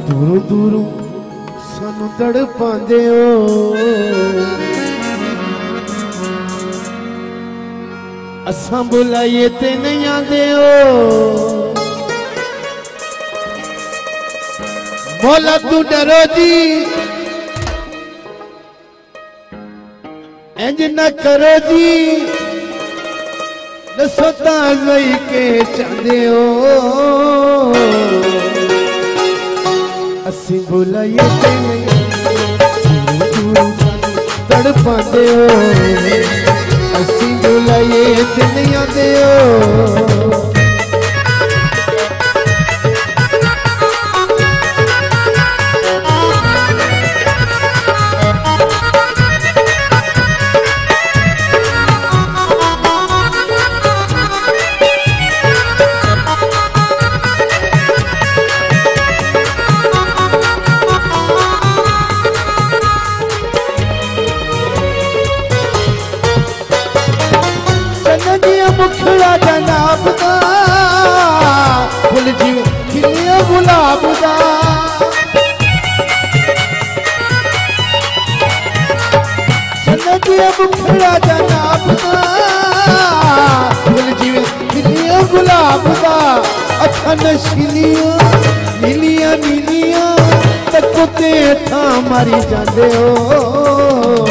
दूरों दूरों सानू तड़पांदे हो, असां बुलाइए ते नहीं आंदे हो। मौला तू डरो जी इंज न करो जी, दसो ताज़ई के चाहते हो। असी बुलाइए ते नहीं तड़पांदे हो, असी बुलाइए ते नहीं आंदे हो। मुखड़ा जनाब दा फुल जीव खिलिया गुलाब दा, सनदिया मुखड़ा जनाब दा फुल जीव खिलिया गुलाब दा। अच्छा नशीलिया नीलिया नीलिया तक ते था मारी जांदे हो।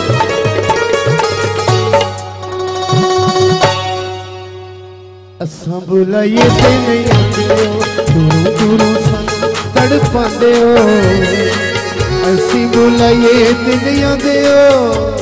असां बुलाइए ते नहीं आंदे हो, दूरों दूरों सानू तड़पांदे हो। असीं बुलाइए ते नहीं आंदे हो।